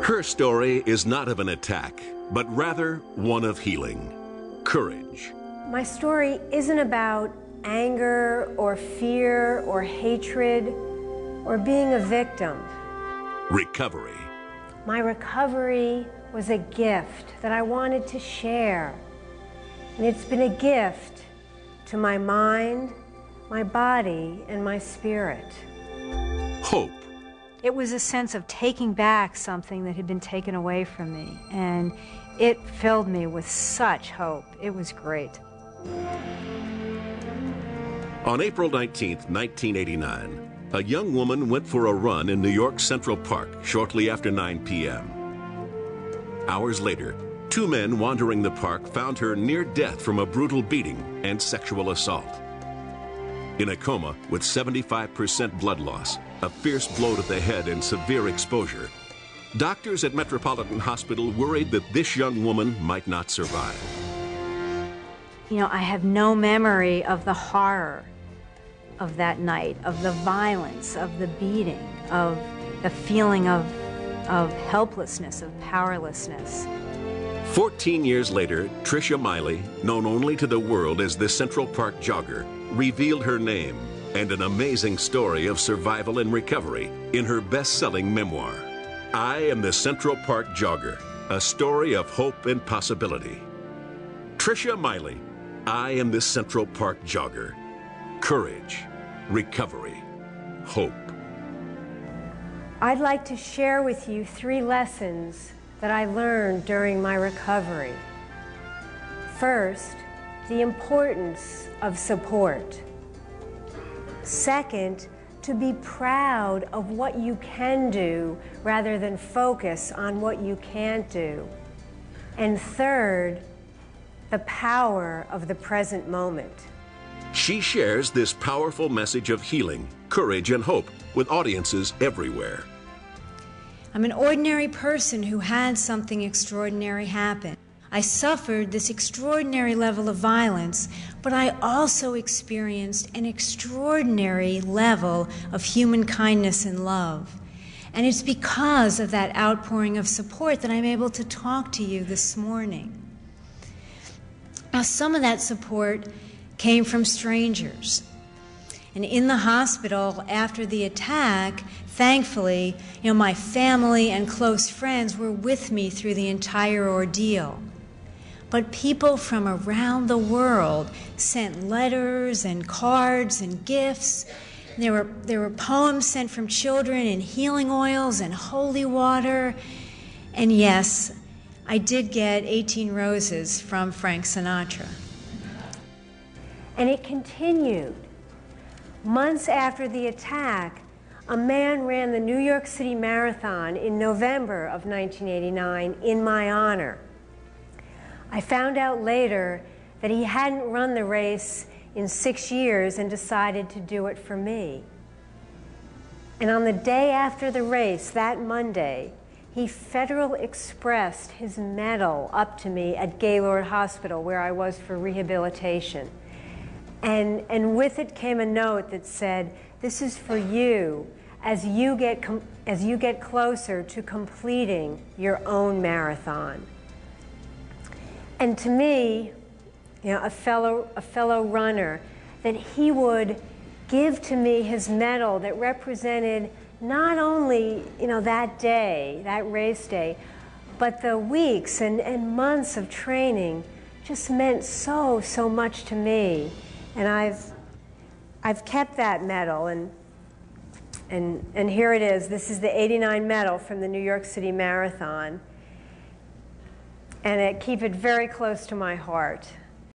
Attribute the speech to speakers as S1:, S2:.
S1: Her story is not of an attack, but rather one of healing, courage.
S2: My story isn't about anger or fear or hatred or being a victim.
S1: Recovery.
S2: My recovery was a gift that I wanted to share. And it's been a gift to my mind, my body, and my spirit.
S1: Hope.
S3: It was a sense of taking back something that had been taken away from me, and it filled me with such hope. It was great.
S1: On April 19th, 1989, a young woman went for a run in New York's Central Park shortly after 9 p.m. Hours later, two men wandering the park found her near death from a brutal beating and sexual assault. In a coma with 75% blood loss, a fierce blow to the head and severe exposure, doctors at Metropolitan Hospital worried that this young woman might not survive.
S3: You know, I have no memory of the horror of that night, of the violence, of the beating, of the feeling of helplessness, of powerlessness.
S1: 14 years later, Trisha Meili, known only to the world as the Central Park Jogger, revealed her name and an amazing story of survival and recovery in her best-selling memoir, I Am the Central Park Jogger, a story of hope and possibility. Trisha Meili, I Am the Central Park Jogger. Courage, recovery, hope.
S2: I'd like to share with you 3 lessons that I learned during my recovery. First, the importance of support. Second, to be proud of what you can do rather than focus on what you can't do. And third, the power of the present moment.
S1: She shares this powerful message of healing, courage, and hope with audiences everywhere.
S4: I'm an ordinary person who had something extraordinary happen. I suffered this extraordinary level of violence, but I also experienced an extraordinary level of human kindness and love. And it's because of that outpouring of support that I'm able to talk to you this morning. Now, some of that support came from strangers. And in the hospital after the attack, thankfully, my family and close friends were with me through the entire ordeal. But people from around the world sent letters and cards and gifts. There were poems sent from children and healing oils and holy water. And yes, I did get 18 roses from Frank Sinatra.
S2: And it continued. Months after the attack, a man ran the New York City Marathon in November of 1989 in my honor. I found out later that he hadn't run the race in 6 years and decided to do it for me. And on the day after the race, that Monday, he Federal Expressed his medal up to me at Gaylord Hospital, where I was for rehabilitation. And with it came a note that said, "This is for you as you get closer to completing your own marathon." And to me, a fellow runner, that he would give to me his medal that represented not only that day, that race day, but the weeks and months of training just meant so much to me. And I've kept that medal, and here it is. This is the '89 medal from the New York City Marathon, and I keep it very close to my heart.